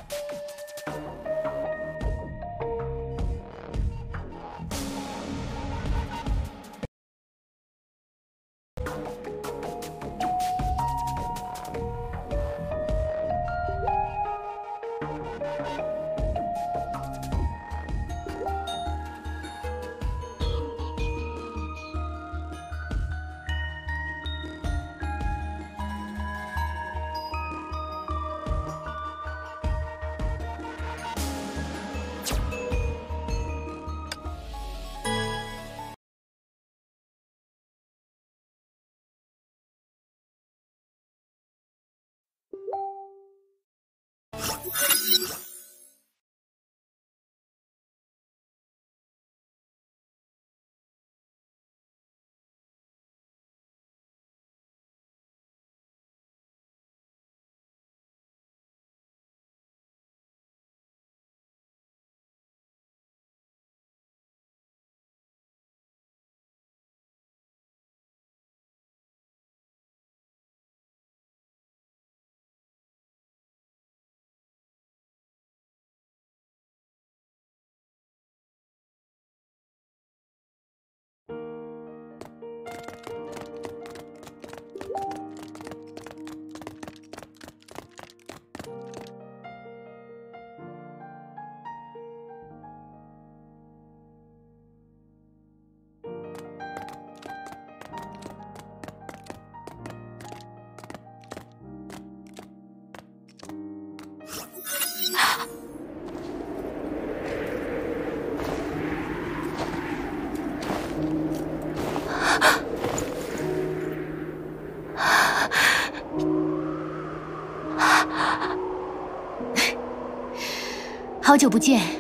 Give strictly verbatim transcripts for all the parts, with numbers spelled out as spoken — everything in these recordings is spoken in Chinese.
好久不见，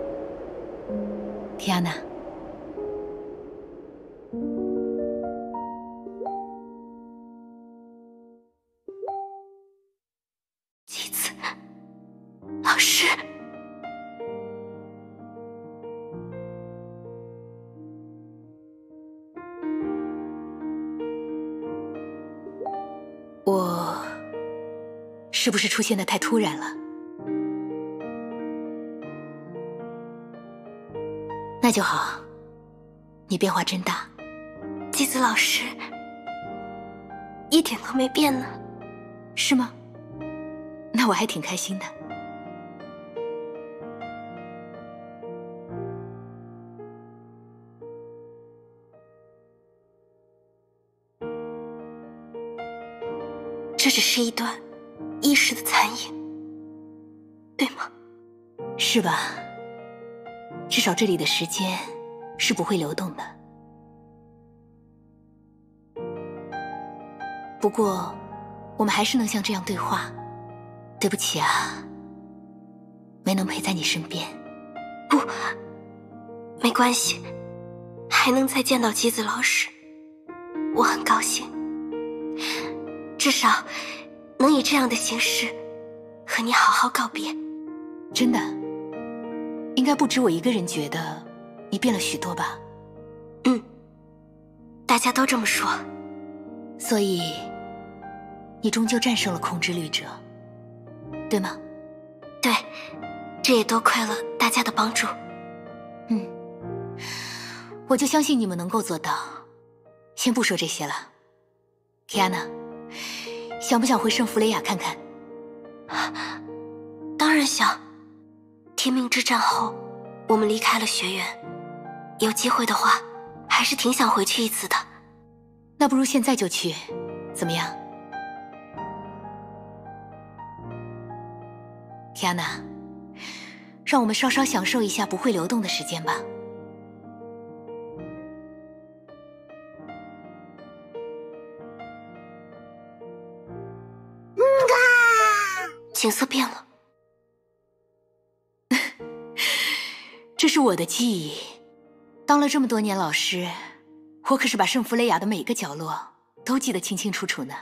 提安娜。 妻子，老师。 我是不是出现的太突然了？那就好，你变化真大。 姬子老师一点都没变呢。 是吗？那我还挺开心的。 这只是一段一时的残影，对吗？ 是吧？至少这里的时间是不会流动的。不过，我们还是能像这样对话。对不起啊，没能陪在你身边。 不，没关系，还能再见到姬子老师，我很高兴。至少能以这样的形式和你好好告别。 真的，应该不止我一个人觉得你变了许多吧？ 嗯，大家都这么说。 所以，你终究战胜了控制律者，对吗？ 对，这也多亏了大家的帮助。 嗯，我就相信你们能够做到。先不说这些了，提安娜，想不想回圣弗雷亚看看？ 当然想。天命之战后，我们离开了学院，有机会的话，还是挺想回去一次的。 那不如现在就去，怎么样？提安娜，让我们稍稍享受一下不会流动的时间吧。 景色变了。 这是我的记忆，当了这么多年老师，我可是把圣弗雷亚的每个角落都记得清清楚楚呢。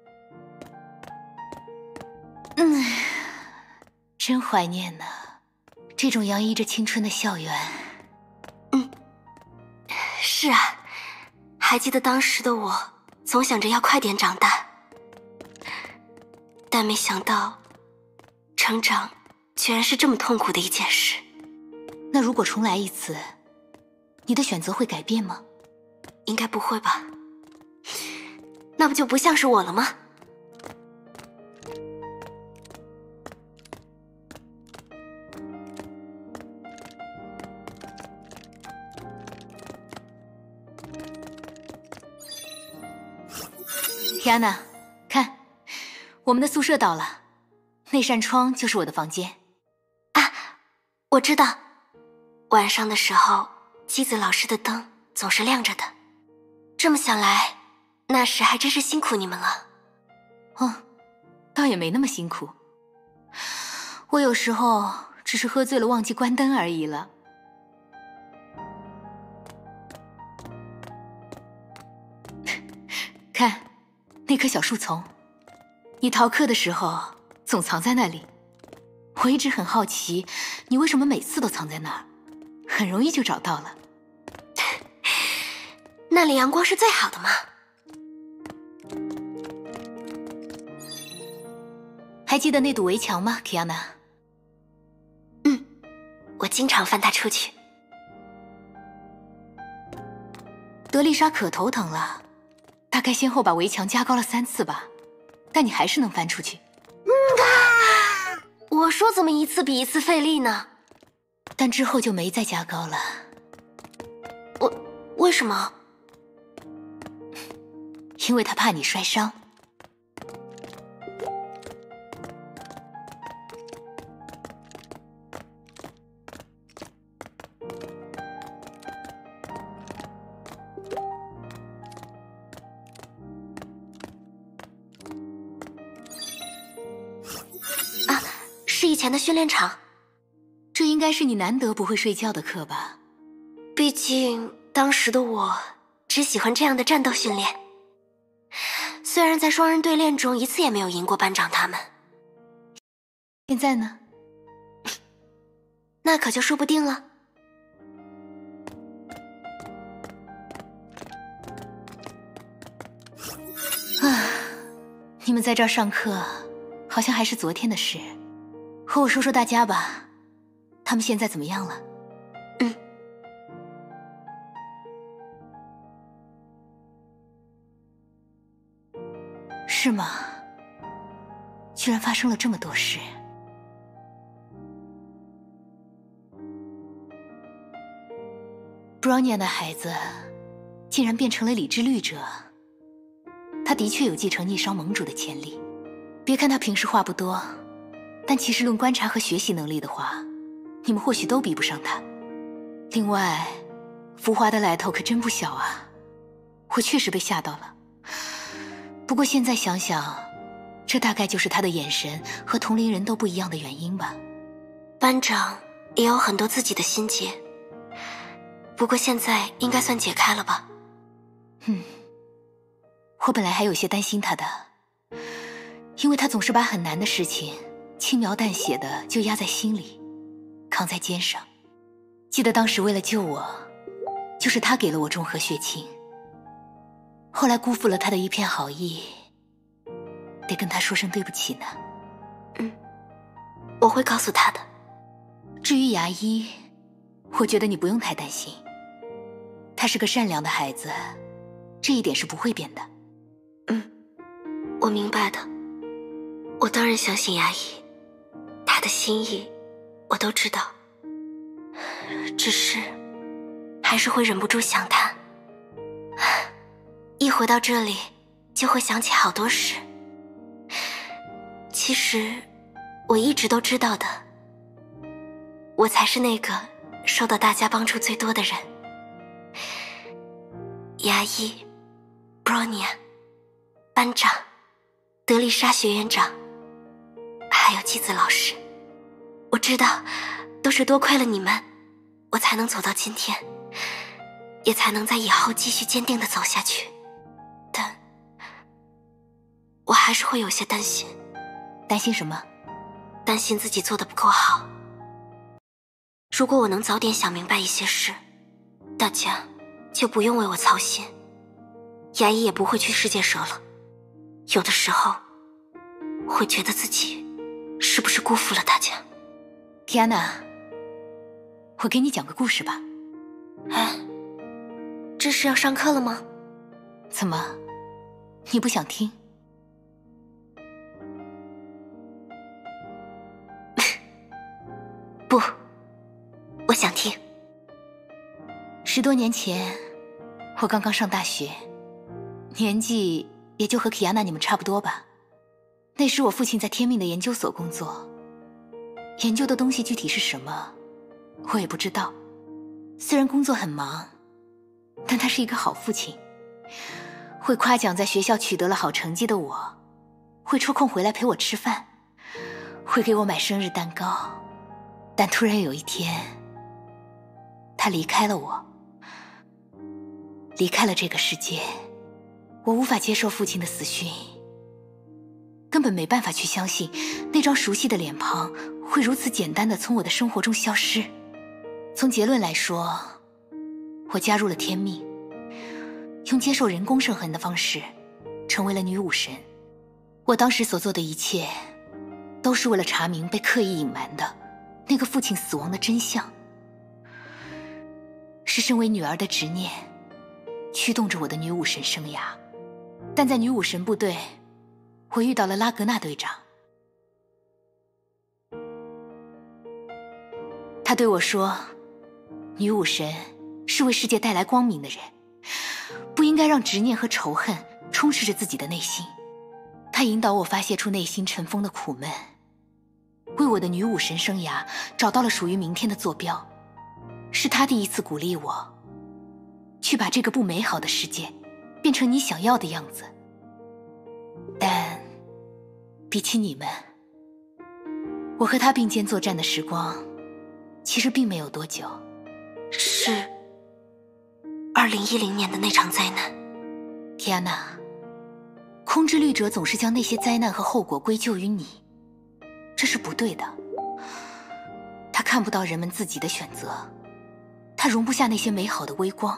嗯，真怀念呢，这种洋溢着青春的校园。 嗯，是啊，还记得当时的我总想着要快点长大，但没想到成长居然是这么痛苦的一件事。 那如果重来一次，你的选择会改变吗？ 应该不会吧？那不就不像是我了吗？ 提安娜，看，我们的宿舍到了，那扇窗就是我的房间。 啊，我知道，晚上的时候，姬子老师的灯总是亮着的。这么想来，那时还真是辛苦你们了。 哦，倒也没那么辛苦，我有时候只是喝醉了忘记关灯而已了。看。那棵小树丛，你逃课的时候总藏在那里。我一直很好奇，你为什么每次都藏在那儿，很容易就找到了。 那里阳光是最好的嘛。 还记得那堵围墙吗 ，Kiana？ 嗯，我经常翻它出去。 德丽莎可头疼了。大概先后把围墙加高了三次吧，但你还是能翻出去。 嗯啊、我说怎么一次比一次费力呢？ 但之后就没再加高了。 我为什么？ 因为他怕你摔伤。 是以前的训练场， 这应该是你难得不会睡觉的课吧？ 毕竟当时的我只喜欢这样的战斗训练。虽然在双人对练中一次也没有赢过班长他们。 现在呢？ 那可就说不定了。 啊，你们在这儿上课，好像还是昨天的事。和我说说大家吧，他们现在怎么样了？ 嗯。 是吗？居然发生了这么多事。Bronya 的孩子竟然变成了理智律者，他的确有继承逆商盟主的潜力。别看他平时话不多，但其实论观察和学习能力的话，你们或许都比不上他。另外，浮华的来头可真不小啊，我确实被吓到了。不过现在想想，这大概就是他的眼神和同龄人都不一样的原因吧。 班长也有很多自己的心结，不过现在应该算解开了吧。 嗯，我本来还有些担心他的，因为他总是把很难的事情轻描淡写的就压在心里，扛在肩上。记得当时为了救我，就是他给了我中和血清，后来辜负了他的一片好意，得跟他说声对不起呢。 嗯，我会告诉他的。 至于牙医，我觉得你不用太担心，他是个善良的孩子，这一点是不会变的。 嗯，我明白的，我当然相信牙医，他的心意我都知道，只是还是会忍不住想他。一回到这里就会想起好多事。其实我一直都知道的，我才是那个受到大家帮助最多的人。牙医 Bronya、 班长德丽莎学院长，还有季子老师，我知道都是多亏了你们，我才能走到今天，也才能在以后继续坚定地走下去。但我还是会有些担心。 担心什么？ 担心自己做得不够好。如果我能早点想明白一些事，大家就不用为我操心，牙医也不会去世界蛇了。有的时候会觉得自己是不是辜负了大家。 提安娜，我给你讲个故事吧。 哎，这是要上课了吗？ 怎么，你不想听？ 不，我想听。 十多年前，我刚刚上大学，年纪也就和提安娜你们差不多吧。那时我父亲在天命的研究所工作，研究的东西具体是什么，我也不知道。虽然工作很忙，但他是一个好父亲，会夸奖在学校取得了好成绩的我，会抽空回来陪我吃饭，会给我买生日蛋糕。但突然有一天，他离开了我，离开了这个世界。我无法接受父亲的死讯，根本没办法去相信那张熟悉的脸庞会如此简单地从我的生活中消失。从结论来说，我加入了天命，用接受人工圣痕的方式成为了女武神。我当时所做的一切都是为了查明被刻意隐瞒的那个父亲死亡的真相，是身为女儿的执念驱动着我的女武神生涯。但在女武神部队，我遇到了拉格纳队长。他对我说，女武神是为世界带来光明的人，不应该让执念和仇恨充斥着自己的内心。他引导我发泄出内心尘封的苦闷，为我的女武神生涯找到了属于明天的坐标。是他第一次鼓励我，去把这个不美好的世界变成你想要的样子。但比起你们，我和他并肩作战的时光其实并没有多久。 是二零一零年的那场灾难。 提安娜，空之律者总是将那些灾难和后果归咎于你，这是不对的。他看不到人们自己的选择，他容不下那些美好的微光。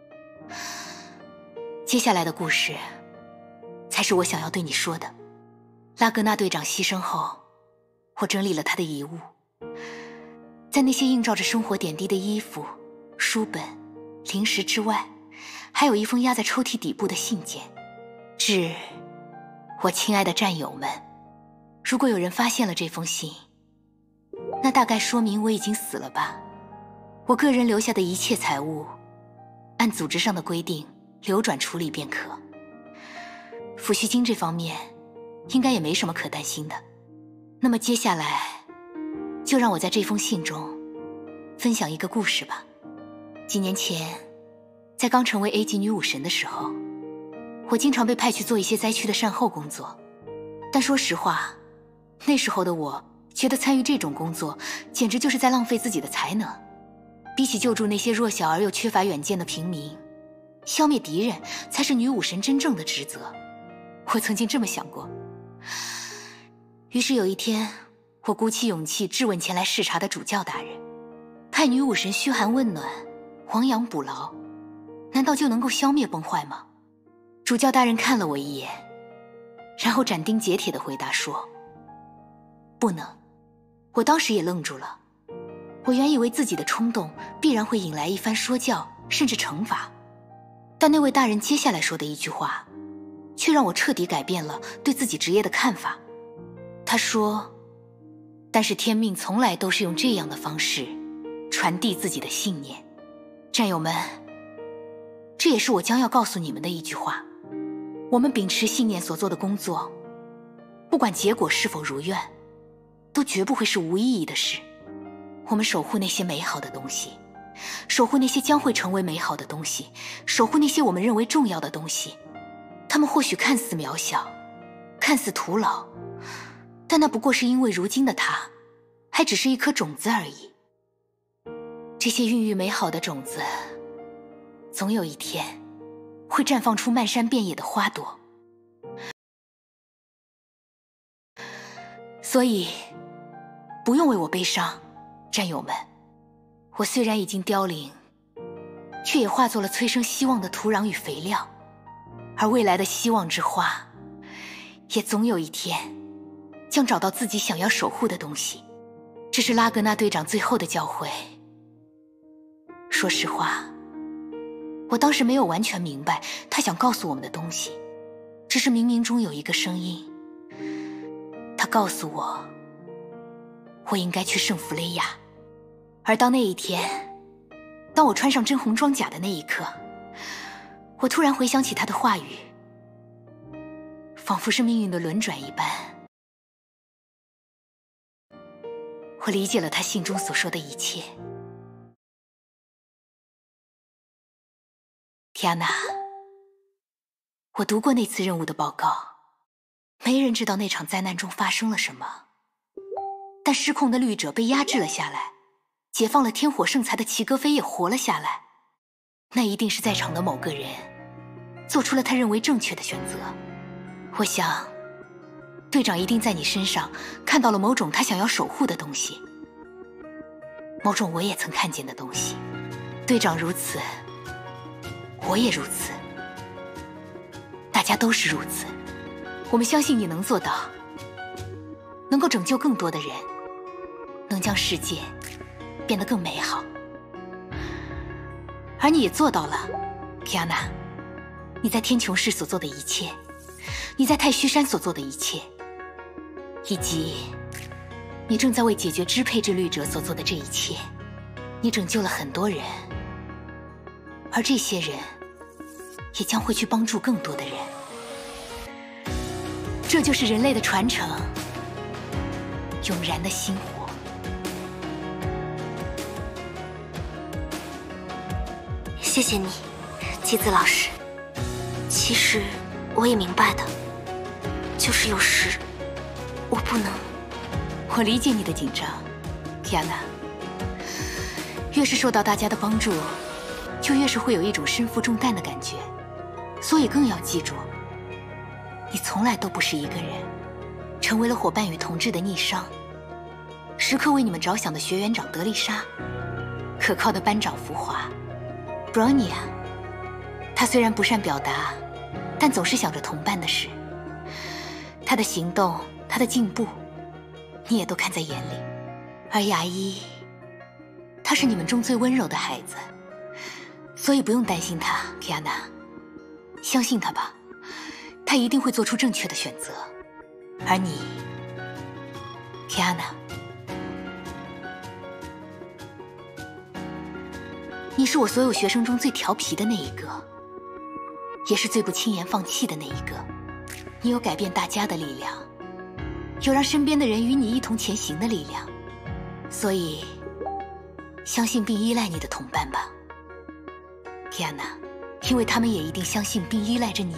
接下来的故事才是我想要对你说的。拉格纳队长牺牲后，我整理了他的遗物，在那些映照着生活点滴的衣服、书本、零食之外，还有一封压在抽屉底部的信件。致我亲爱的战友们，如果有人发现了这封信，那大概说明我已经死了吧。我个人留下的一切财物，按组织上的规定流转处理便可。抚恤金这方面应该也没什么可担心的。那么接下来就让我在这封信中分享一个故事吧。几年前，在刚成为 A 级女武神的时候，我经常被派去做一些灾区的善后工作。但说实话，那时候的我觉得参与这种工作简直就是在浪费自己的才能。比起救助那些弱小而又缺乏远见的平民，消灭敌人才是女武神真正的职责。我曾经这么想过。于是有一天，我鼓起勇气质问前来视察的主教大人，派女武神嘘寒问暖，亡羊补牢，难道就能够消灭崩坏吗？主教大人看了我一眼，然后斩钉截铁地回答说，不能。我当时也愣住了。我原以为自己的冲动必然会引来一番说教，甚至惩罚，但那位大人接下来说的一句话却让我彻底改变了对自己职业的看法。他说，但是天命从来都是用这样的方式传递自己的信念。战友们，这也是我将要告诉你们的一句话。我们秉持信念所做的工作，不管结果是否如愿，都绝不会是无意义的事。我们守护那些美好的东西，守护那些将会成为美好的东西，守护那些我们认为重要的东西。它们或许看似渺小，看似徒劳，但那不过是因为如今的它还只是一颗种子而已。这些孕育美好的种子，总有一天会绽放出漫山遍野的花朵。所以不用为我悲伤，战友们。我虽然已经凋零，却也化作了催生希望的土壤与肥料，而未来的希望之花也总有一天将找到自己想要守护的东西。 这是拉格纳队长最后的教诲。说实话，我当时没有完全明白他想告诉我们的东西，只是冥冥中有一个声音，他告诉我，我应该去圣弗雷亚。而当那一天，当我穿上真红装甲的那一刻，我突然回想起他的话语，仿佛是命运的轮转一般。我理解了他信中所说的一切。提安娜，我读过那次任务的报告，没人知道那场灾难中发生了什么，但失控的绿者被压制了下来，解放了天火圣才的齐格飞也活了下来。那一定是在场的某个人做出了他认为正确的选择。我想队长一定在你身上看到了某种他想要守护的东西，某种我也曾看见的东西。队长如此，我也如此，大家都是如此。我们相信你能做到，能够拯救更多的人，能将世界变得更美好。而你也做到了，皮亚娜。你在天穹市所做的一切，你在太虚山所做的一切，以及你正在为解决支配之律者所做的这一切，你拯救了很多人，而这些人也将会去帮助更多的人。这就是人类的传承，永燃的星火。 谢谢你，姬子老师。其实我也明白的，就是有时我不能。 我理解你的紧张，提安娜。越是受到大家的帮助，就越是会有一种身负重担的感觉。所以更要记住，你从来都不是一个人，成为了伙伴与同志的逆商，时刻为你们着想的学园长德丽莎，可靠的班长福华，布罗尼亚。他虽然不善表达，但总是想着同伴的事。他的行动，他的进步，你也都看在眼里。而牙医，他是你们中最温柔的孩子，所以不用担心他，皮亚娜。相信他吧，他一定会做出正确的选择。而你，皮亚娜，你是我所有学生中最调皮的那一个，也是最不轻言放弃的那一个。你有改变大家的力量，有让身边的人与你一同前行的力量，所以相信并依赖你的同伴吧，蒂安娜，因为他们也一定相信并依赖着你。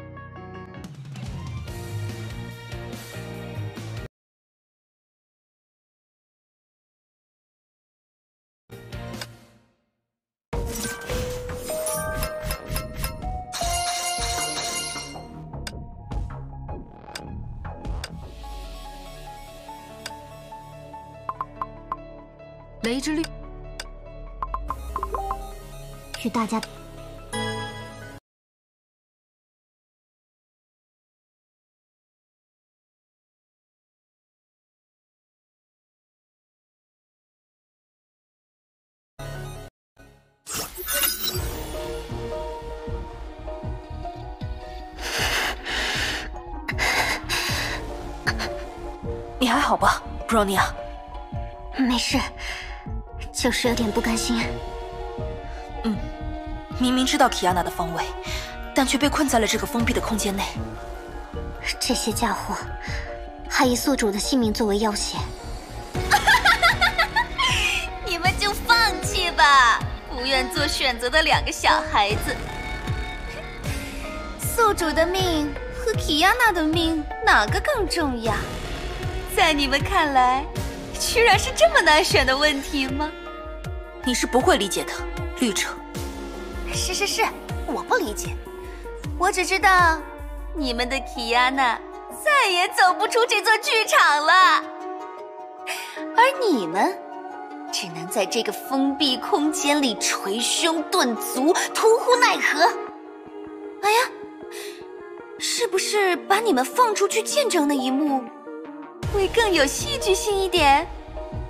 雷之律与大家你还好吧，布罗尼亚？ 没事，就是有点不甘心。 嗯，明明知道提亚娜的方位，但却被困在了这个封闭的空间内。 这些家伙还以宿主的性命作为要挟。 你们就放弃吧，不愿做选择的两个小孩子。宿主的命和提亚娜的命哪个更重要？在你们看来，居然是这么难选的问题吗？ 你是不会理解的，绿者。 是是是，我不理解，我只知道你们的提亚娜再也走不出这座剧场了，而你们只能在这个封闭空间里捶胸顿足，徒呼奈何。哎呀，是不是把你们放出去见证那一幕会更有戏剧性一点？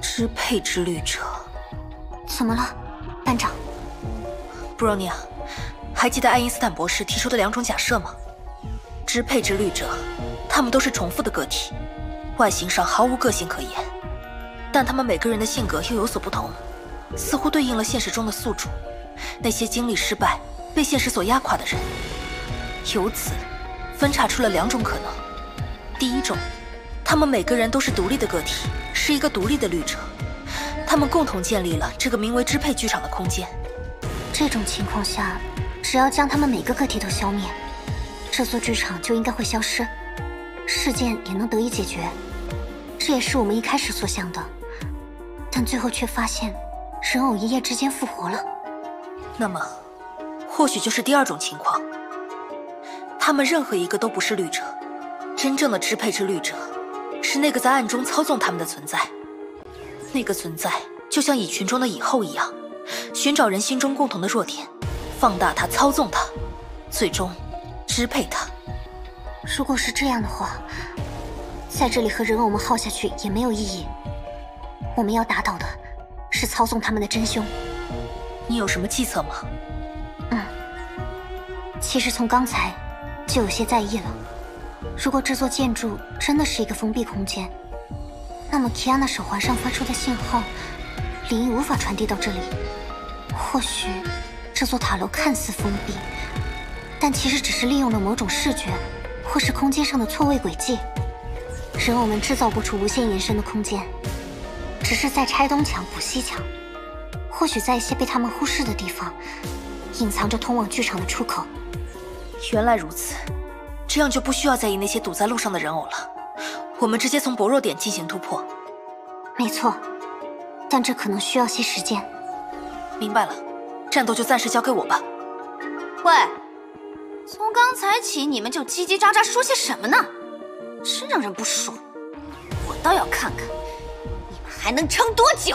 支配之律者。 怎么了，班长？ 布若尼亚，还记得爱因斯坦博士提出的两种假设吗？支配之律者，他们都是重复的个体，外形上毫无个性可言，但他们每个人的性格又有所不同，似乎对应了现实中的宿主，那些经历失败、被现实所压垮的人。由此，分叉出了两种可能：第一种，他们每个人都是独立的个体，是一个独立的律者，他们共同建立了这个名为支配剧场的空间。 这种情况下，只要将他们每个个体都消灭，这座剧场就应该会消失，事件也能得以解决。这也是我们一开始所想的，但最后却发现人偶一夜之间复活了。 那么，或许就是第二种情况，他们任何一个都不是律者，真正的支配之律者是那个在暗中操纵他们的存在。那个存在就像蚁群中的蚁后一样，寻找人心中共同的弱点，放大它，操纵它，最终支配它。 如果是这样的话，在这里和人偶们耗下去也没有意义。我们要打倒的是操纵他们的真凶。 你有什么计策吗？ 嗯，其实从刚才就有些在意了。如果这座建筑真的是一个封闭空间，那么提安娜手环上发出的信号理应无法传递到这里。或许这座塔楼看似封闭，但其实只是利用了某种视觉或是空间上的错位轨迹。人偶们制造不出无限延伸的空间，只是在拆东墙补西墙。或许在一些被他们忽视的地方，隐藏着通往剧场的出口。 原来如此，这样就不需要在意那些堵在路上的人偶了。我们直接从薄弱点进行突破。 没错，但这可能需要些时间。 明白了，战斗就暂时交给我吧。 喂，从刚才起你们就叽叽喳喳说些什么呢？真让人不爽。我倒要看看你们还能撑多久。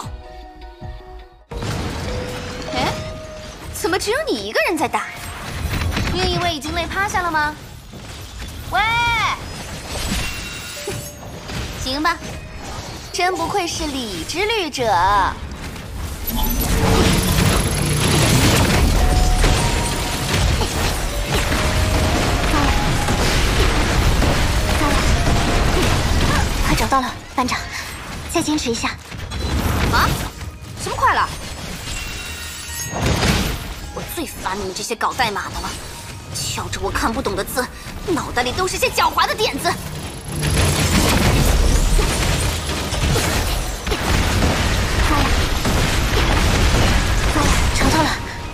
哎，怎么只有你一个人在打？另一位已经累趴下了吗？喂，行吧，真不愧是理之律者。 快找到了，班长，再坚持一下。 啊？什么快了？我最烦你们这些搞代码的了，敲着我看不懂的字，脑袋里都是些狡猾的点子。 糟了，糟了，尝到了。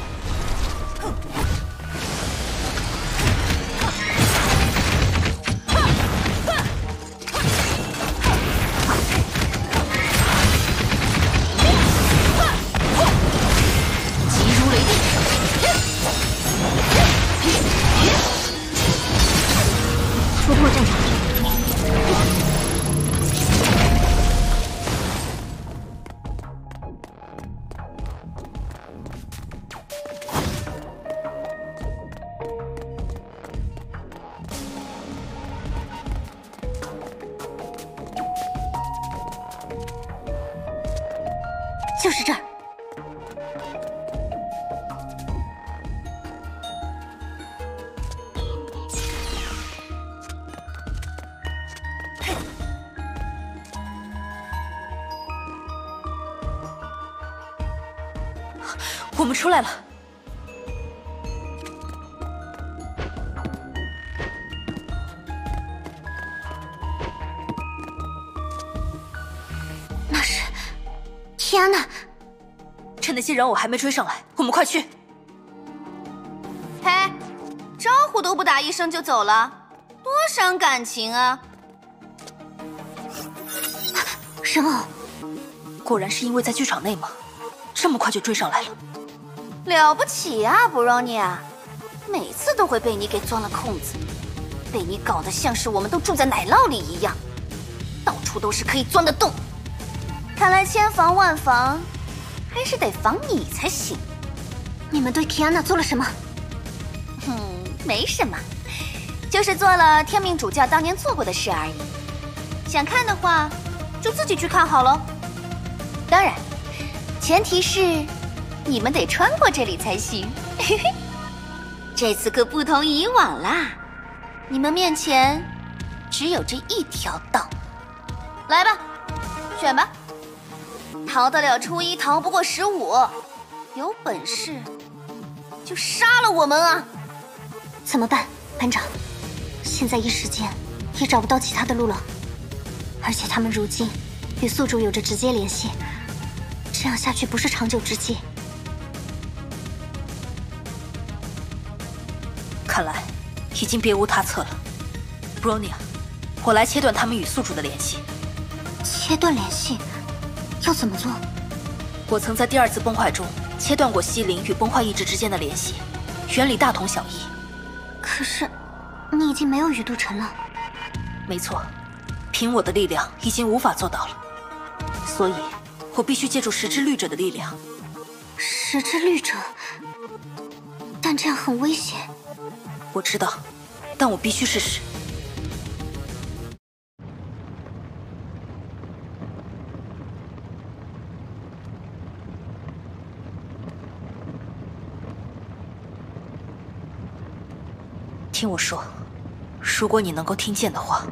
突破战场。就是这儿。 我们出来了。 那是提安娜。 趁那些人偶还没追上来，我们快去。 嘿，招呼都不打一声就走了，多伤感情啊！ 人偶， 果然是因为在剧场内吗？这么快就追上来了。 了不起啊，布罗尼亚，每次都会被你给钻了空子，被你搞得像是我们都住在奶酪里一样，到处都是可以钻的洞。看来千防万防，还是得防你才行。 你们对提安娜做了什么？ 嗯，没什么，就是做了天命主教当年做过的事而已。想看的话，就自己去看好了。 当然，前提是你们得穿过这里才行。嘿嘿，这次可不同以往啦，你们面前只有这一条道。来吧，选吧。逃得了初一，逃不过十五。有本事就杀了我们啊！ 怎么办，班长？现在一时间也找不到其他的路了，而且他们如今与宿主有着直接联系，这样下去不是长久之计。 看来已经别无他策了。Bronya， 我来切断他们与宿主的联系。 切断联系？要怎么做？ 我曾在第二次崩坏中切断过西灵与崩坏意志之间的联系，原理大同小异。 可是，你已经没有鱼肚城了。 没错，凭我的力量已经无法做到了，所以我必须借助十之律者的力量。 十之律者？但这样很危险。 我知道，但我必须试试。听我说，如果你能够听见的话，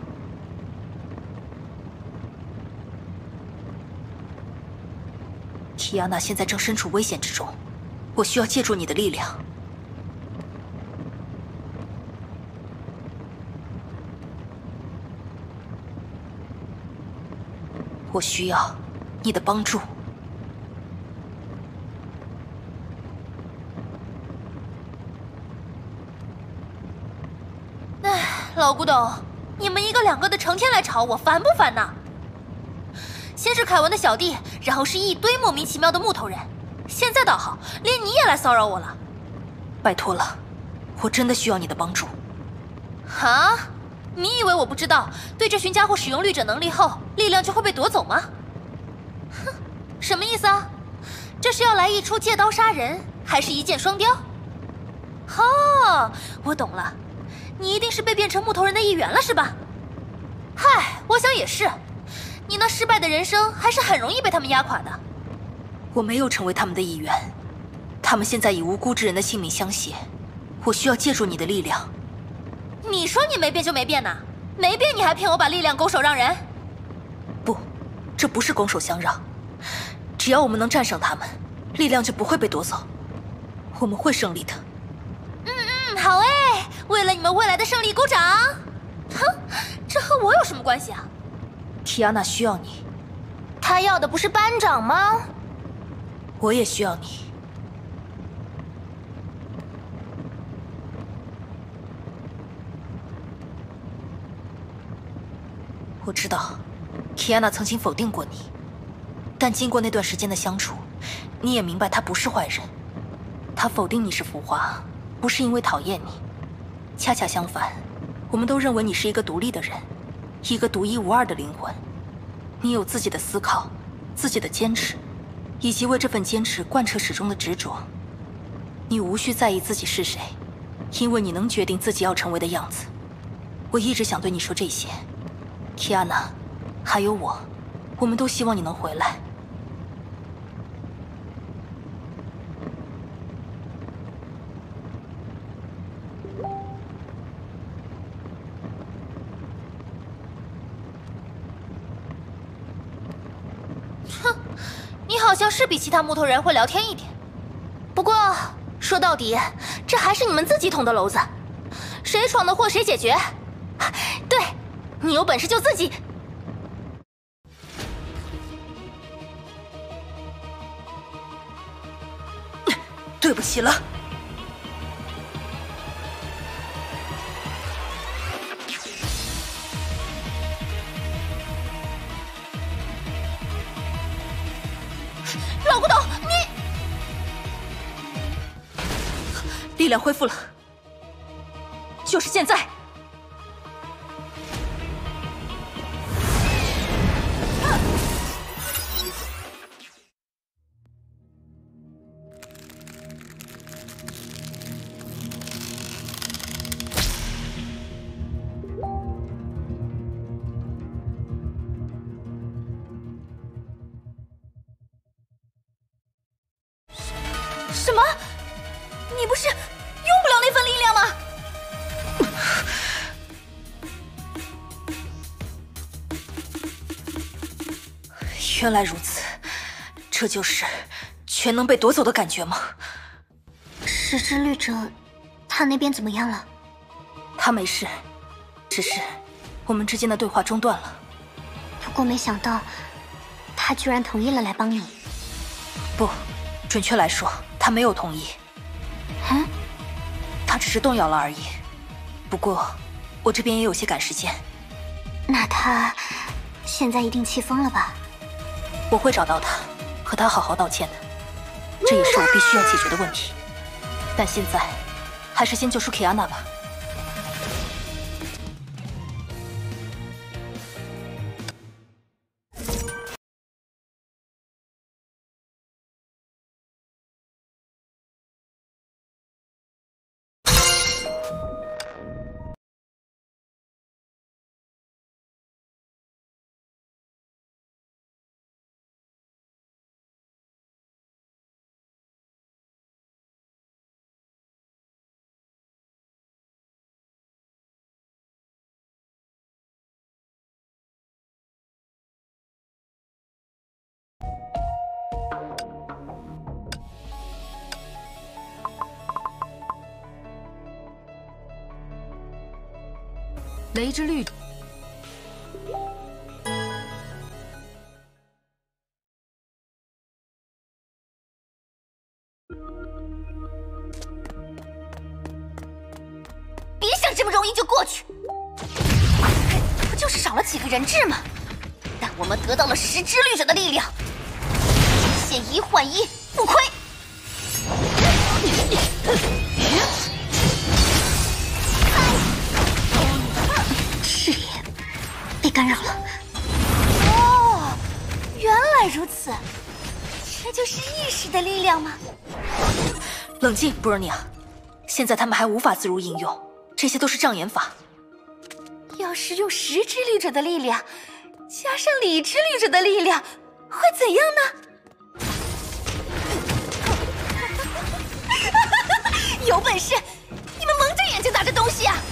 提亚娜现在正身处危险之中，我需要借助你的力量。我需要你的帮助。 唉，老古董，你们一个两个的成天来吵我，烦不烦呐？先是凯文的小弟，然后是一堆莫名其妙的木头人，现在倒好，连你也来骚扰我了。 拜托了，我真的需要你的帮助。 啊？你以为我不知道对这群家伙使用律者能力后，力量就会被夺走吗？哼，什么意思啊？这是要来一出借刀杀人，还是一箭双雕？哦，我懂了，你一定是被变成木头人的一员了，是吧？嗨，我想也是，你那失败的人生还是很容易被他们压垮的。 我没有成为他们的一员，他们现在以无辜之人的性命相挟，我需要借助你的力量。 你说你没变就没变呐？没变你还骗我把力量拱手让人？ 不，这不是拱手相让。只要我们能战胜他们，力量就不会被夺走。我们会胜利的。 嗯嗯，好哎，为了你们未来的胜利鼓掌。哼，这和我有什么关系啊？ 提亚娜需要你。 他要的不是班长吗？ 我也需要你。我知道，提亚娜曾经否定过你，但经过那段时间的相处，你也明白她不是坏人。她否定你是浮华，不是因为讨厌你，恰恰相反，我们都认为你是一个独立的人，一个独一无二的灵魂。你有自己的思考，自己的坚持，以及为这份坚持贯彻始终的执着。你无需在意自己是谁，因为你能决定自己要成为的样子。我一直想对你说这些。提亚娜，还有我，我们都希望你能回来。 哼，你好像是比其他木头人会聊天一点。不过说到底，这还是你们自己捅的娄子，谁闯的祸谁解决。对。你有本事就自己…… 对不起了。 老古董，你…… 力量恢复了，就是现在。 什么？你不是用不了那份力量吗？ 原来如此，这就是全能被夺走的感觉吗？ 石之律者，他那边怎么样了？ 他没事，只是我们之间的对话中断了。 不过没想到，他居然同意了来帮你。 不，准确来说，他没有同意。 嗯， 他只是动摇了而已。不过，我这边也有些赶时间。 那他现在一定气疯了吧？ 我会找到他，和他好好道歉的。这也是我必须要解决的问题。但现在，还是先救出 Kiana 吧。 雷之律， 别想这么容易就过去，不就是少了几个人质吗？但我们得到了十之律者的力量，现一换一，不亏。 视野被干扰了。 哦，原来如此，这就是意识的力量吗？ 冷静，布尔尼亚。现在他们还无法自如应用，这些都是障眼法。 要是用十之律者的力量，加上理之律者的力量，会怎样呢？有本事，你们蒙着眼睛打这东西啊！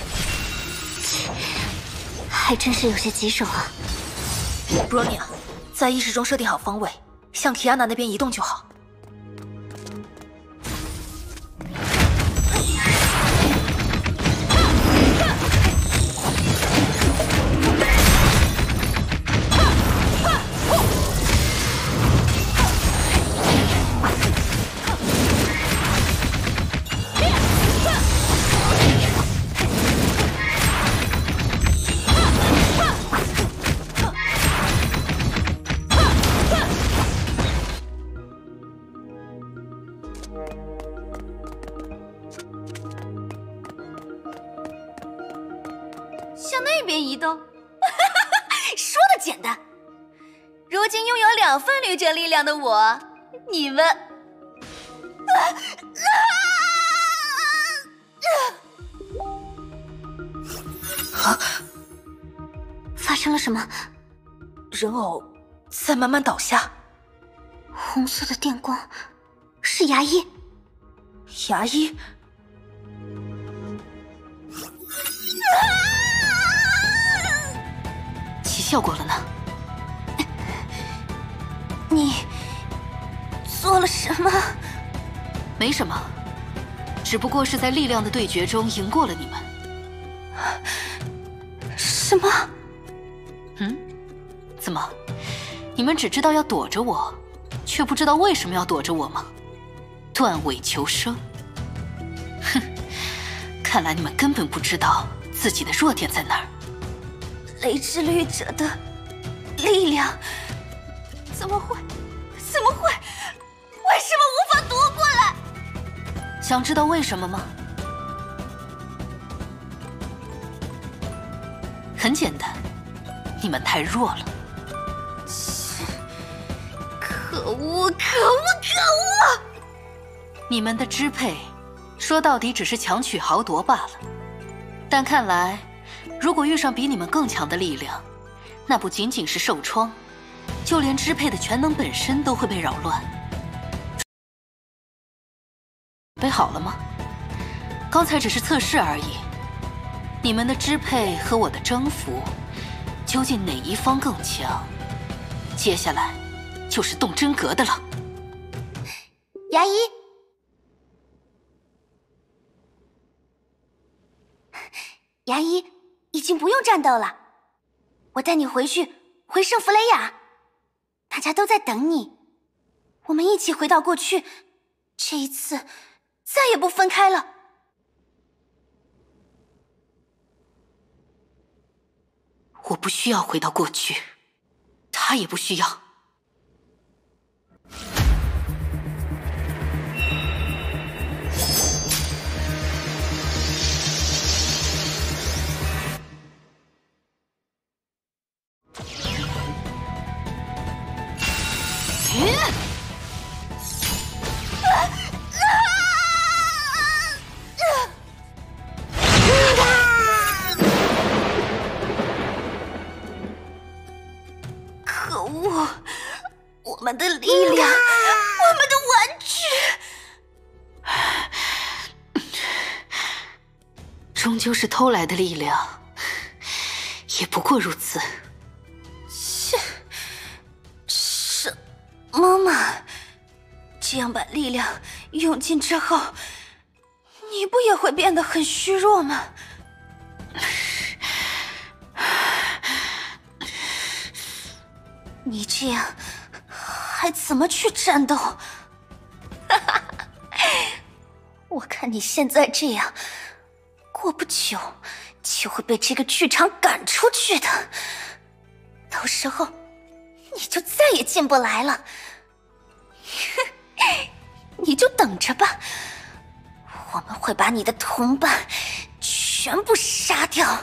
还真是有些棘手啊。 布尔尼亚，在意识中设定好方位，向提亚娜那边移动就好。 向那边移动，说的简单。如今拥有两份律者力量的我，你们，啊啊啊、发生了什么？ 人偶在慢慢倒下。 红色的电光，是牙医。 牙医。 起效果了呢。 你做了什么？ 没什么，只不过是在力量的对决中赢过了你们。 什么？ 嗯？怎么？你们只知道要躲着我，却不知道为什么要躲着我吗？断尾求生。哼，看来你们根本不知道自己的弱点在哪儿。 雷之律者的力量怎么会？怎么会？为什么无法夺过来？ 想知道为什么吗？很简单，你们太弱了。 可恶！可恶！可恶！ 你们的支配，说到底只是强取豪夺罢了。但看来，如果遇上比你们更强的力量，那不仅仅是受创，就连支配的全能本身都会被扰乱。 备好了吗？刚才只是测试而已。你们的支配和我的征服，究竟哪一方更强？接下来就是动真格的了。 牙医，牙医，已经不用战斗了，我带你回去，回圣弗雷亚，大家都在等你。我们一起回到过去，这一次再也不分开了。 我不需要回到过去，他也不需要。 可恶！我们的力量，我们的玩具， 终究是偷来的力量，也不过如此。 切，什么嘛！这样把力量用尽之后，你不也会变得很虚弱吗？你这样还怎么去战斗？我看你现在这样，过不久就会被这个剧场赶出去的。到时候你就再也进不来了。你就等着吧，我们会把你的同伴全部杀掉。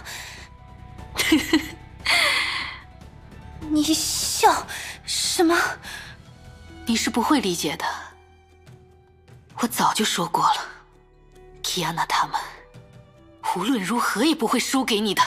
你笑什么？ 你是不会理解的。我早就说过了，提亚娜他们无论如何也不会输给你的。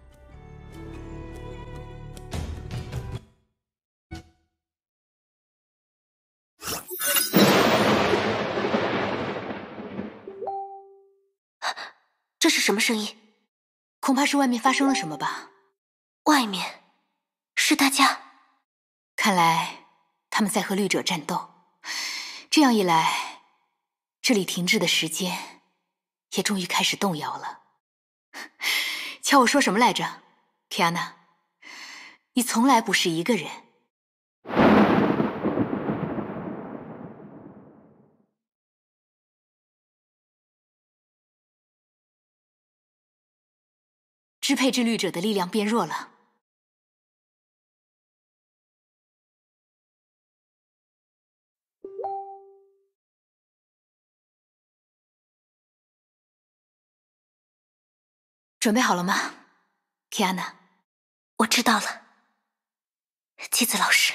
这是什么声音？ 恐怕是外面发生了什么吧。 外面是大家。 看来他们在和绿者战斗，这样一来，这里停滞的时间也终于开始动摇了。瞧我说什么来着，提亚娜，你从来不是一个人。支配之绿者的力量变弱了。准备好了吗，提亚娜？ 我知道了，妻子老师。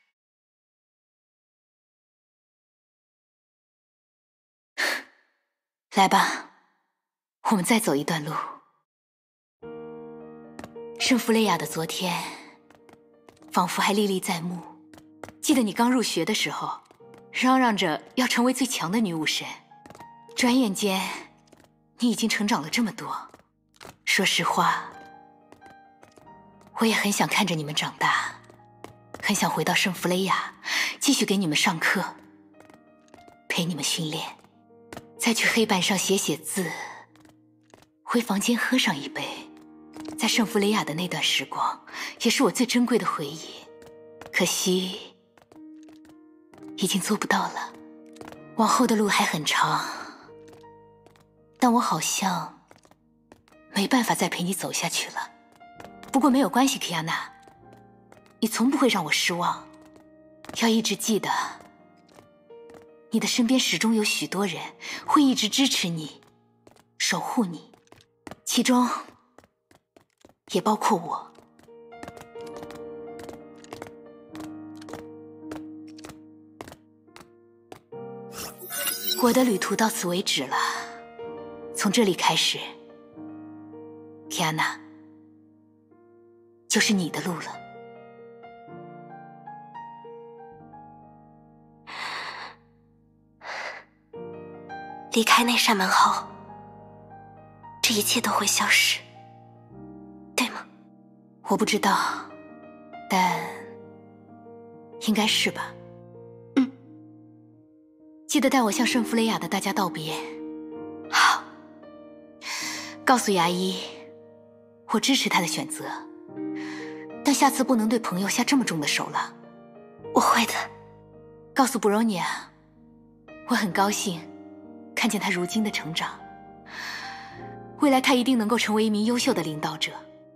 来吧，我们再走一段路。圣弗雷亚的昨天，仿佛还历历在目。记得你刚入学的时候，嚷嚷着要成为最强的女武神，转眼间，你已经成长了这么多。说实话，我也很想看着你们长大，很想回到圣弗雷亚，继续给你们上课，陪你们训练，再去黑板上写写字，回房间喝上一杯。在圣弗雷亚的那段时光，也是我最珍贵的回忆。可惜，已经做不到了。往后的路还很长，但我好像没办法再陪你走下去了。不过没有关系，克亚娜，你从不会让我失望。要一直记得，你的身边始终有许多人会一直支持你，守护你，其中也包括我。我的旅途到此为止了，从这里开始，提安娜，就是你的路了。 离开那扇门后，这一切都会消失，对吗？ 我不知道，但应该是吧。 嗯， 记得带我向圣弗雷亚的大家道别。 好。 告诉牙医，我支持他的选择，但下次不能对朋友下这么重的手了。 我会的。 告诉布罗尼亚，我很高兴看见他如今的成长，未来他一定能够成为一名优秀的领导者。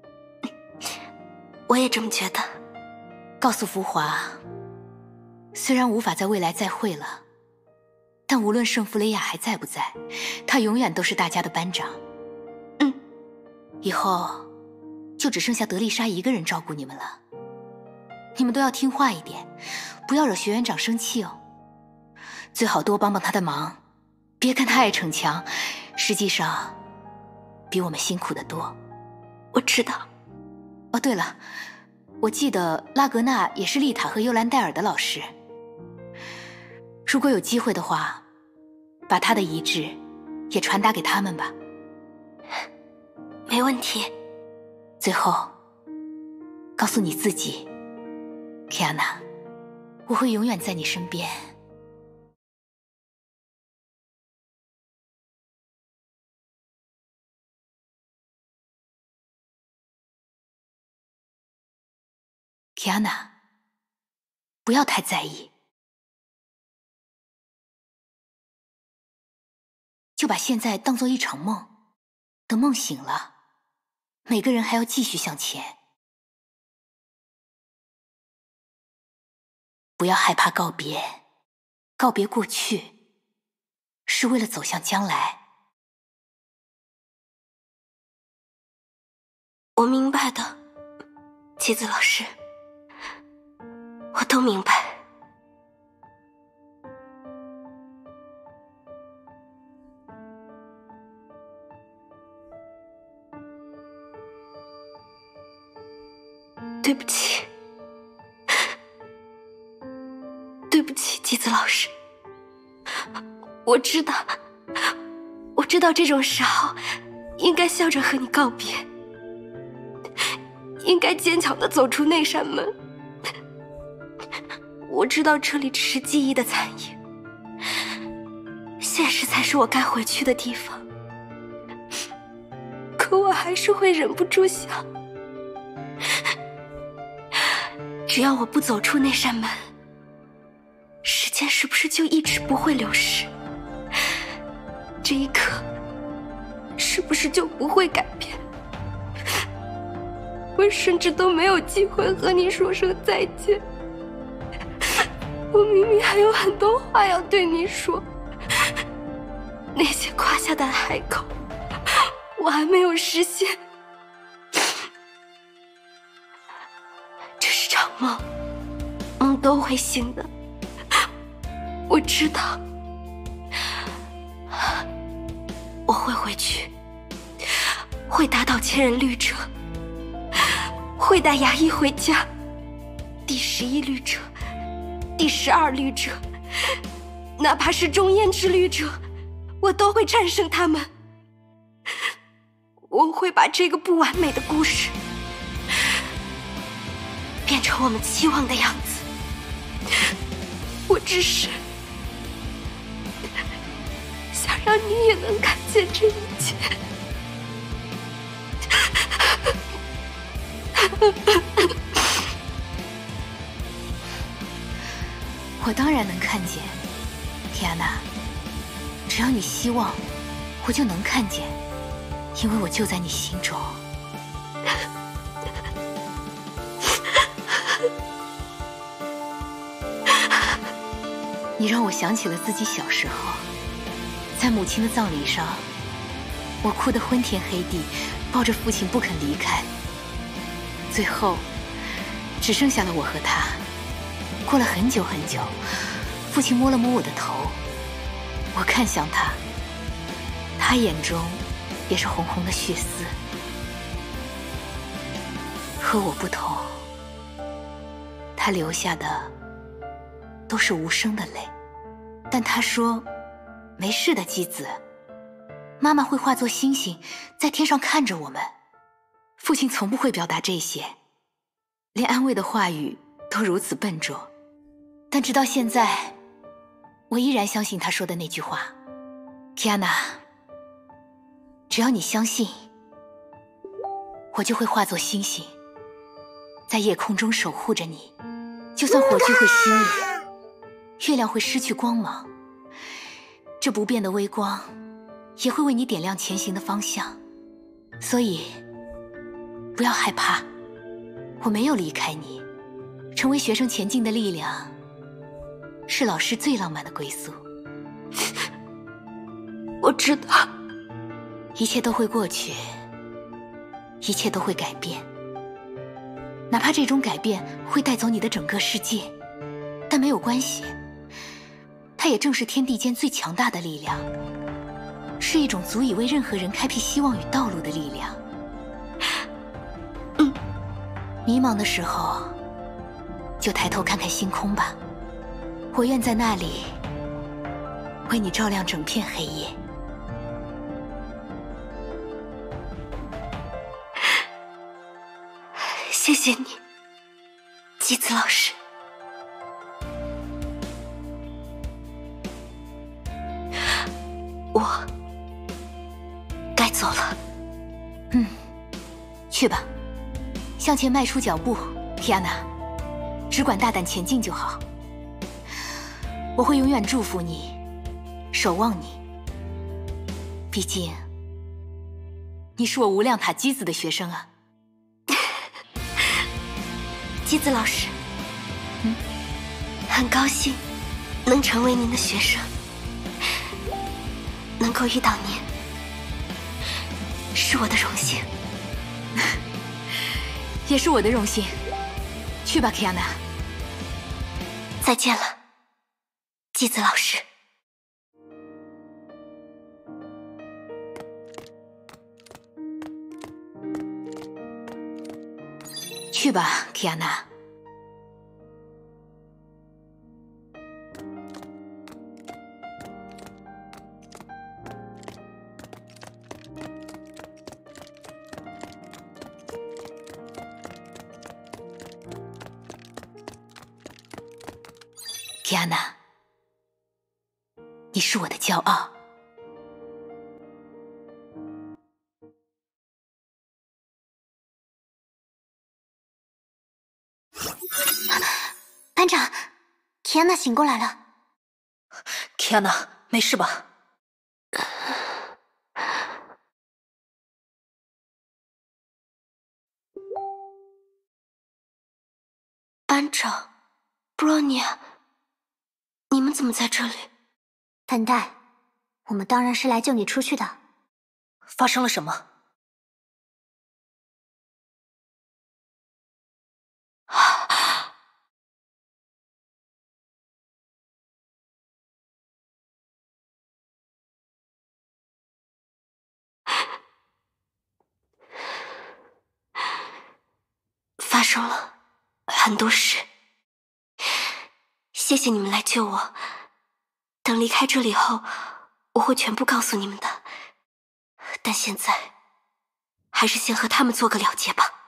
我也这么觉得。 告诉福华，虽然无法在未来再会了，但无论圣弗雷亚还在不在，他永远都是大家的班长。 嗯， 以后就只剩下德丽莎一个人照顾你们了。你们都要听话一点，不要惹学园长生气哦。最好多帮帮他的忙，别看他爱逞强，实际上比我们辛苦得多。 我知道。 哦，对了，我记得拉格纳也是丽塔和尤兰戴尔的老师。如果有机会的话，把他的遗志也传达给他们吧。 没问题。 最后，告诉你自己，凯亚娜，我会永远在你身边。凯亚娜，不要太在意，就把现在当作一场梦，等梦醒了，每个人还要继续向前。不要害怕告别，告别过去，是为了走向将来。 我明白的，棋子老师，我都明白。对不起，对不起，棋子老师。我知道，我知道这种时候应该笑着和你告别，应该坚强地走出那扇门。我知道这里只是记忆的残影，现实才是我该回去的地方。可我还是会忍不住想，只要我不走出那扇门，时间是不是就一直不会流逝？这一刻是不是就不会改变？我甚至都没有机会和你说声再见。我明明还有很多话要对你说，那些夸下的海口，我还没有实现。这是场梦，梦都会醒的。我知道，我会回去，会打倒千人律者，会带牙医回家。第十一律者，第十二律者，哪怕是中胭脂律者，我都会战胜他们。我会把这个不完美的故事变成我们期望的样子。我只是想让你也能看见这一切。 我当然能看见，提亚娜，只要你希望，我就能看见，因为我就在你心中。你让我想起了自己小时候，在母亲的葬礼上，我哭得昏天黑地，抱着父亲不肯离开，最后只剩下了我和他。过了很久很久，父亲摸了摸我的头，我看向他，他眼中也是红红的血丝。和我不同，他流下的都是无声的泪，但他说没事的，姬子。妈妈会化作星星，在天上看着我们。父亲从不会表达这些，连安慰的话语都如此笨拙。但直到现在，我依然相信他说的那句话 ：“Kiana， 只要你相信，我就会化作星星，在夜空中守护着你。就算火炬会熄灭，月亮会失去光芒，这不变的微光也会为你点亮前行的方向。所以，不要害怕，我没有离开你。成为学生前进的力量，是老师最浪漫的归宿。” 我知道， 一切都会过去，一切都会改变。哪怕这种改变会带走你的整个世界，但没有关系。它也正是天地间最强大的力量，是一种足以为任何人开辟希望与道路的力量。 嗯， 迷茫的时候，就抬头看看星空吧，我愿在那里为你照亮整片黑夜。 谢谢你，姬子老师。我该走了。 嗯，去吧，向前迈出脚步，提安娜，只管大胆前进就好。我会永远祝福你，守望你。毕竟，你是我无量塔姬子的学生啊。 姬子老师， 嗯， 很高兴能成为您的学生，能够遇到您，是我的荣幸， 也是我的荣幸。去吧，凯亚娜。 再见了，姬子老师。 去吧，凯亚娜。凯亚娜，你是我的骄傲。 班长，提安娜醒过来了。 提安娜，没事吧？ 班长，布罗尼亚，你们怎么在这里？ 笨蛋，我们当然是来救你出去的。 发生了什么？ 发生了很多事，谢谢你们来救我。等离开这里后，我会全部告诉你们的。但现在，还是先和他们做个了结吧。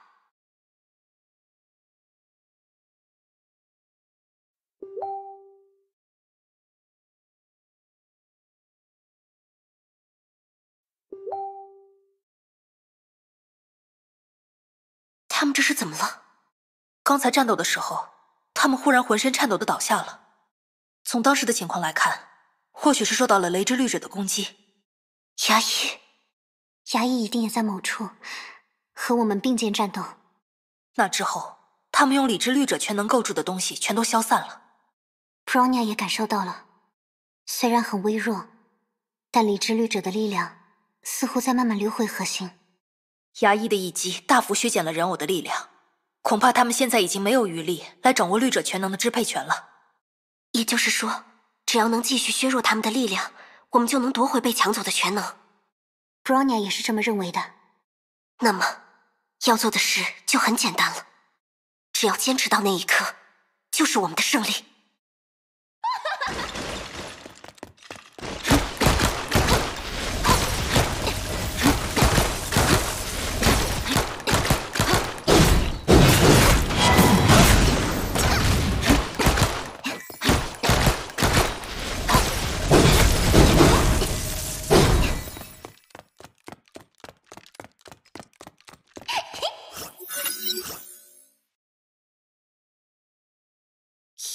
他们这是怎么了？ 刚才战斗的时候，他们忽然浑身颤抖的倒下了。从当时的情况来看，或许是受到了雷之律者的攻击。 牙医， 牙医一定也在某处和我们并肩战斗。 那之后，他们用理之律者全能构筑的东西全都消散了。 普罗尼亚也感受到了，虽然很微弱，但理之律者的力量似乎在慢慢流回核心。 牙医的一击大幅削减了人偶的力量，恐怕他们现在已经没有余力来掌握律者全能的支配权了。 也就是说，只要能继续削弱他们的力量，我们就能夺回被抢走的全能。 布罗尼亚也是这么认为的。 那么，要做的事就很简单了，只要坚持到那一刻，就是我们的胜利。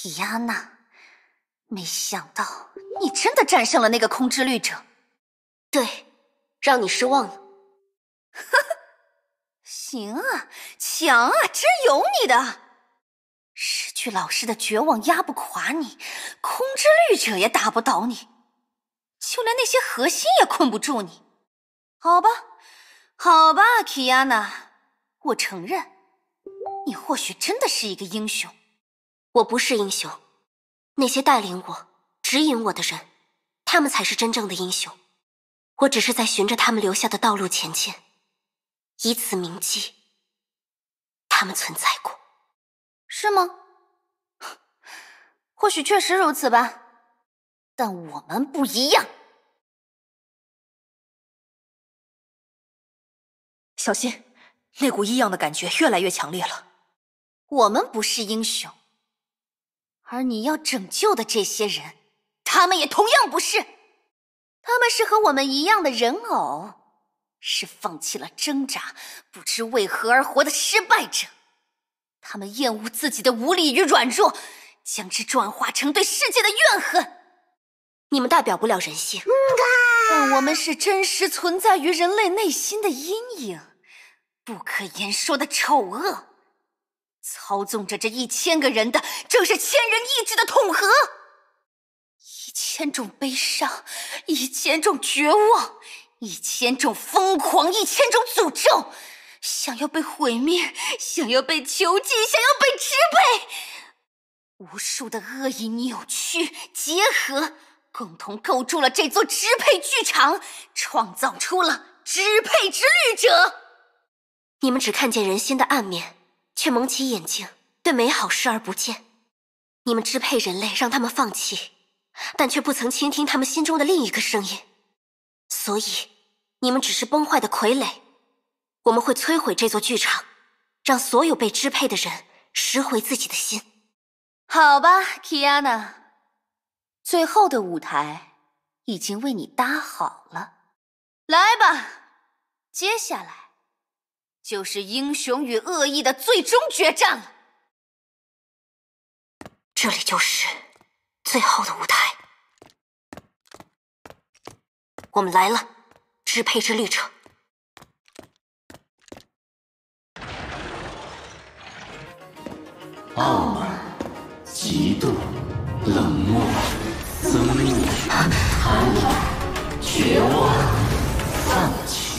提亚娜，没想到你真的战胜了那个空之律者。 对，让你失望了。 呵呵，行啊，强啊，真有你的！失去老师的绝望压不垮你，空之律者也打不倒你，就连那些核心也困不住你。好吧，好吧，提亚娜，我承认，你或许真的是一个英雄。 我不是英雄，那些带领我、指引我的人，他们才是真正的英雄。我只是在循着他们留下的道路前进，以此铭记他们存在过。 是吗？或许确实如此吧，但我们不一样。 小心，那股异样的感觉越来越强烈了。 我们不是英雄，而你要拯救的这些人，他们也同样不是。他们是和我们一样的人偶，是放弃了挣扎，不知为何而活的失败者。他们厌恶自己的无力与软弱，将之转化成对世界的怨恨。 你们代表不了人性， 但我们是真实存在于人类内心的阴影，不可言说的丑恶。操纵着这一千个人的，正是千人意志的统合。一千种悲伤，一千种绝望，一千种疯狂，一千种诅咒，想要被毁灭，想要被囚禁，想要被支配。无数的恶意扭曲结合，共同构筑了这座支配剧场，创造出了支配之律者。 你们只看见人心的暗面，却蒙起眼睛，对美好视而不见。你们支配人类，让他们放弃，但却不曾倾听他们心中的另一个声音。所以，你们只是崩坏的傀儡。我们会摧毁这座剧场，让所有被支配的人拾回自己的心。 好吧，提亚娜，最后的舞台已经为你搭好了。来吧，接下来就是英雄与恶意的最终决战了。 这里就是最后的舞台，我们来了，支配之律者。 傲慢、嫉妒、冷漠、憎恶、贪婪、绝望、放弃。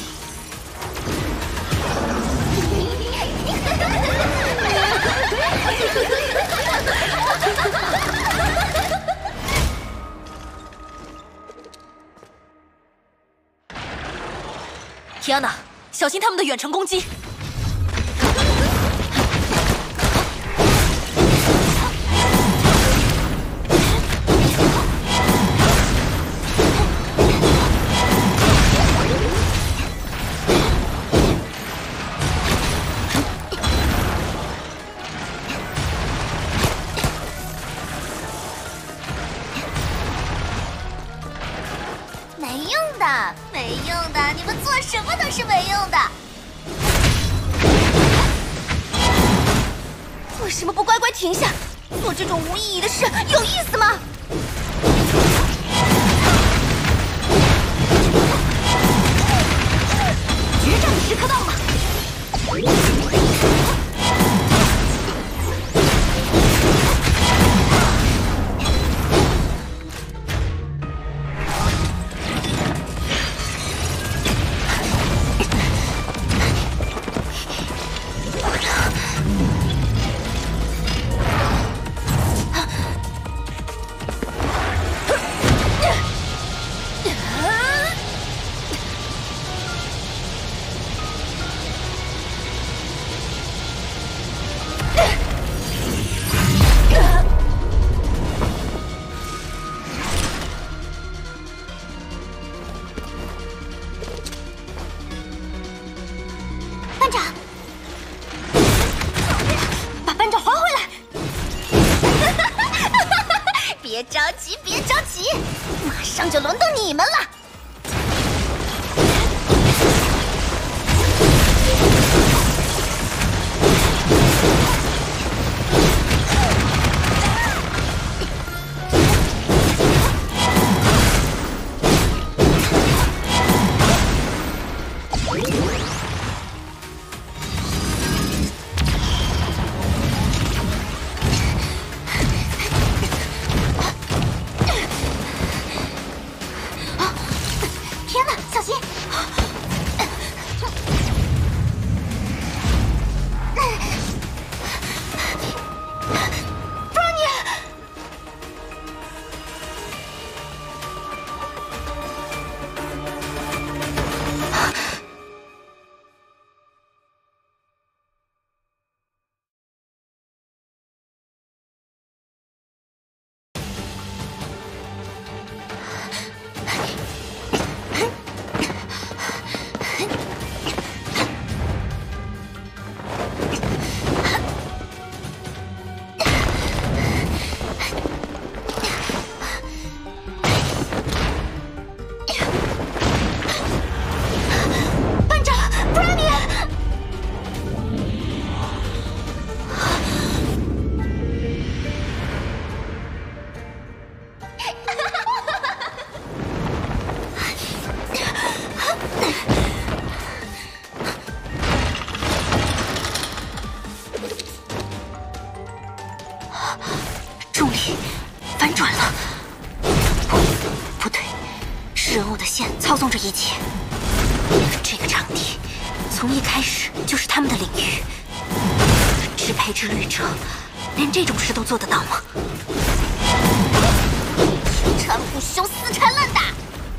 提安娜，小心他们的远程攻击！ 没用的，没用的，你们做什么都是没用的。为什么不乖乖停下？做这种无意义的事有意思吗？决战的时刻到了！班长，把班长还回来！别着急，别着急，马上就轮到你们了。 真偶的线操纵着一切。这个场地从一开始就是他们的领域。支配之旅者，连这种事都做得到吗？ 纠缠不休，死缠烂打。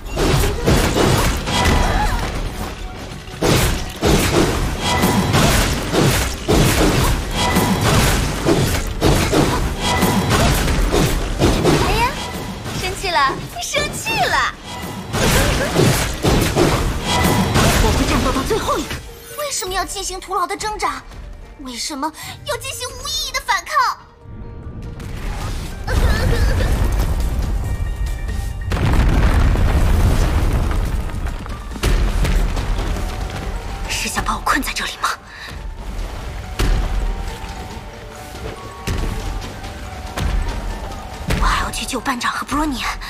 哎呀，生气了，生气了！ 我会战斗到最后一刻。 为什么要进行徒劳的挣扎？为什么要进行无意义的反抗？ 是想把我困在这里吗？我还要去救班长和布罗尼安，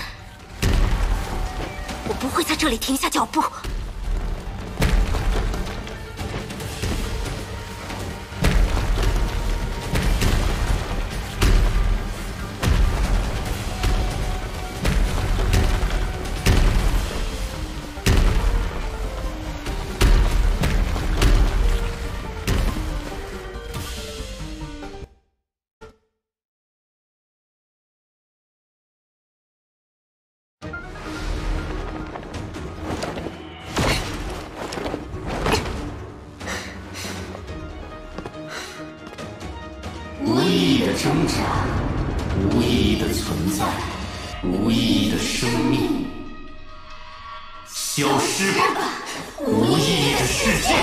我不会在这里停下脚步。 无意义的挣扎，无意义的存在，无意义的生命，消失吧，无意义的世界！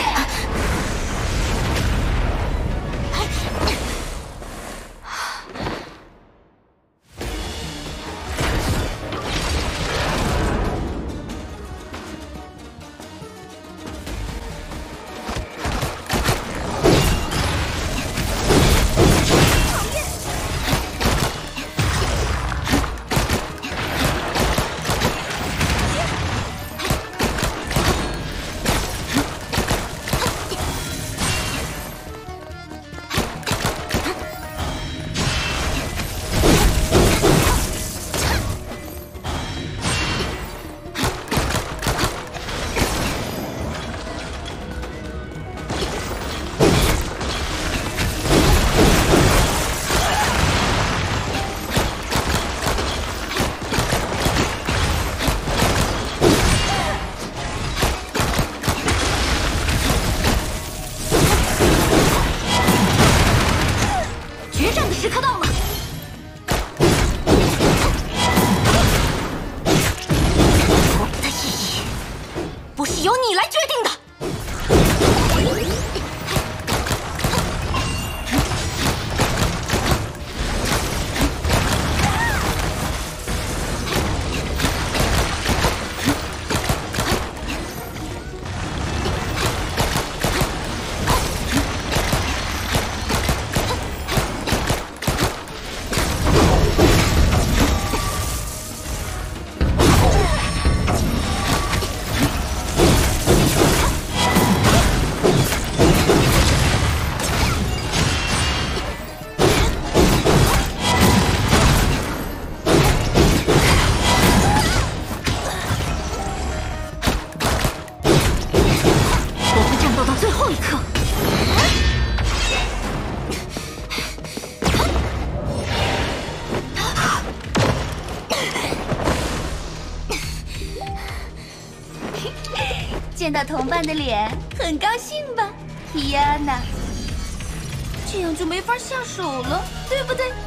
见到同伴的脸，很高兴吧，提亚娜？这样就没法下手了，对不对？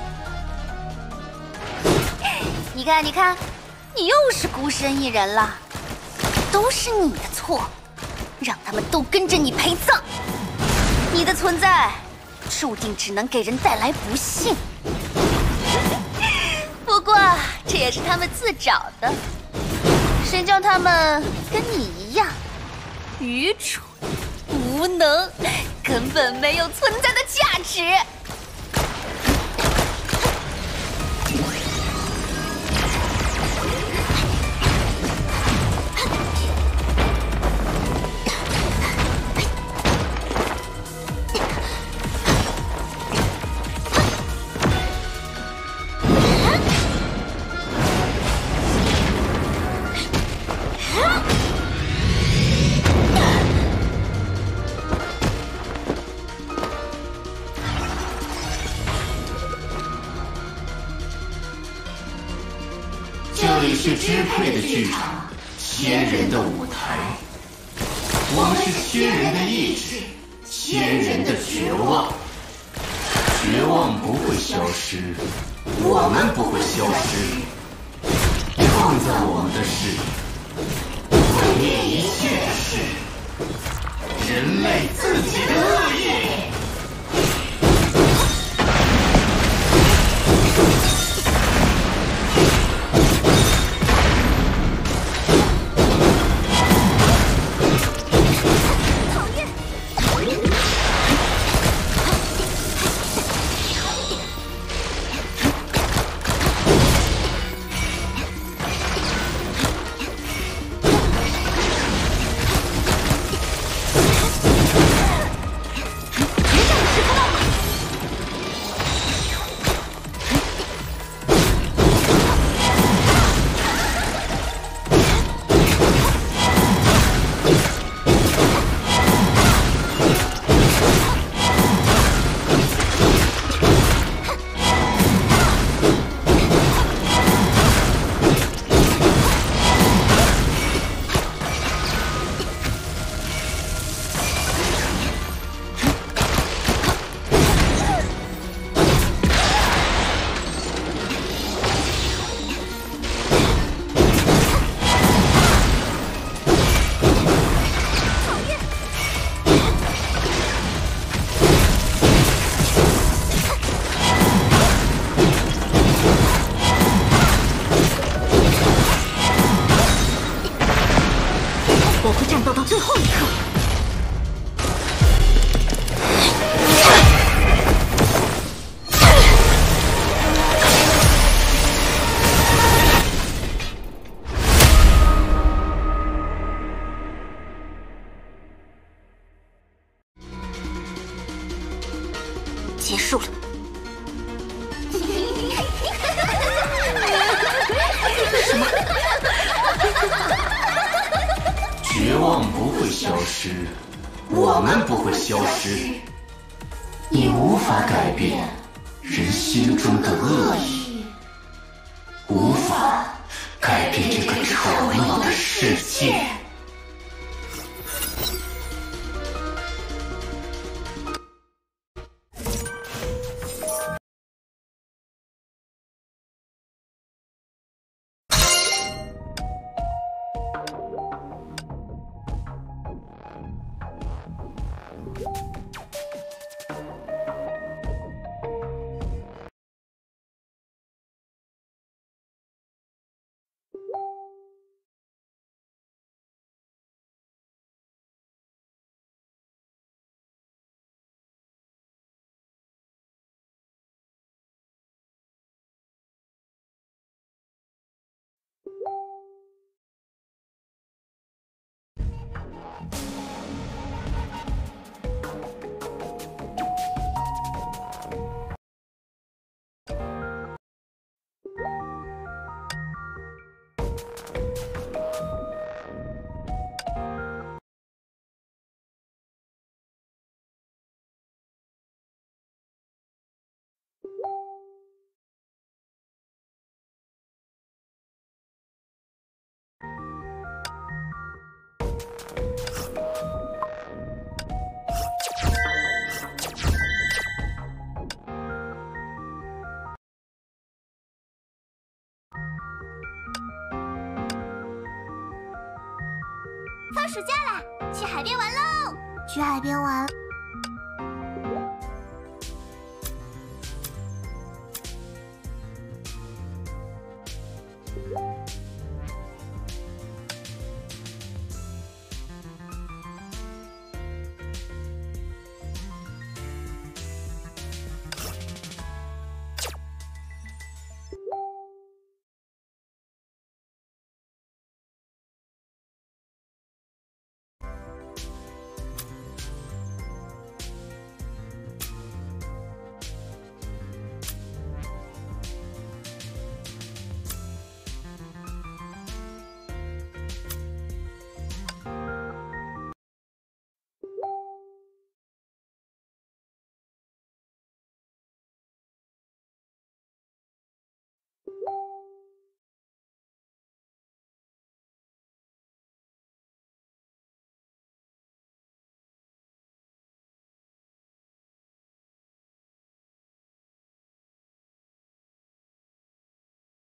你看，你看，你又是孤身一人了，都是你的错，让他们都跟着你陪葬。你的存在，注定只能给人带来不幸。不过，这也是他们自找的。谁叫他们跟你一样？愚蠢、无能，根本没有存在的价值。 是支配的剧场，千人的舞台。我们是千人的意志，千人的绝望。绝望不会消失，我们不会消失。创造我们的是毁灭一切的是人类自己的恶意。 结束了。什么？ 绝望不会消失，我们不会消失。你无法改变人心中的恶意，无法改变这个丑陋的世界。 放暑假啦，去海边玩喽！去海边玩。